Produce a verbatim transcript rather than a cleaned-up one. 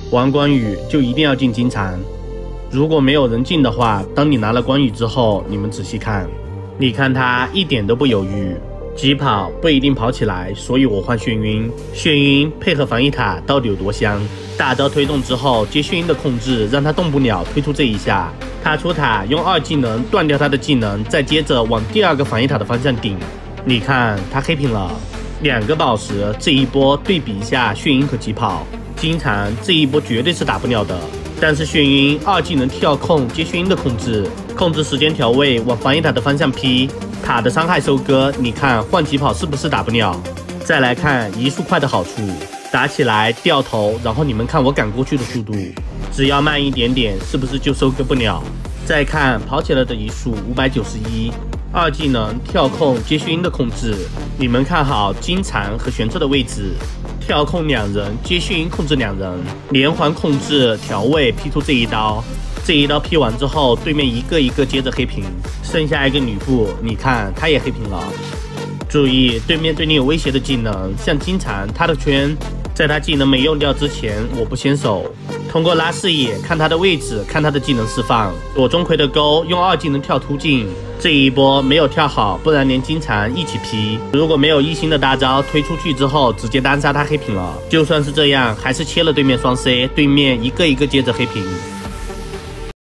玩关羽就一定要进金蝉。如果没有人进的话，当你拿了关羽之后，你们仔细看，你看他一点都不犹豫。疾跑不一定跑起来，所以我换眩晕。眩晕配合防御塔到底有多香？大招推动之后，接眩晕的控制让他动不了，推出这一下。他出塔用二技能断掉他的技能，再接着往第二个防御塔的方向顶。你看他黑屏了，两个宝石，这一波对比一下，眩晕和疾跑，金蝉这一波绝对是打不了的。但是眩晕二技能跳控接眩晕的控制，控制时间调位往防御塔的方向劈，塔的伤害收割。你看换疾跑是不是打不了？再来看移速快的好处，打起来掉头，然后你们看我赶过去的速度，只要慢一点点，是不是就收割不了？再看跑起来的移速五百九十一，二技能跳控接眩晕的控制，你们看好金蝉和玄策的位置。跳控两人，接眩晕控制两人，连环控制调位劈出这一刀，这一刀劈完之后，对面一个一个接着黑屏，剩下一个吕布，你看他也黑屏了。注意，对面对你有威胁的技能，像金蝉，他的圈在他技能没用掉之前，我不先手，通过拉视野看他的位置，看他的技能释放。躲钟馗的钩用二技能跳突进，这一波没有跳好，不然连金蝉一起劈。如果没有一星的大招推出去之后，直接单杀他黑屏了。就算是这样，还是切了对面双 C， 对面一个一个接着黑屏。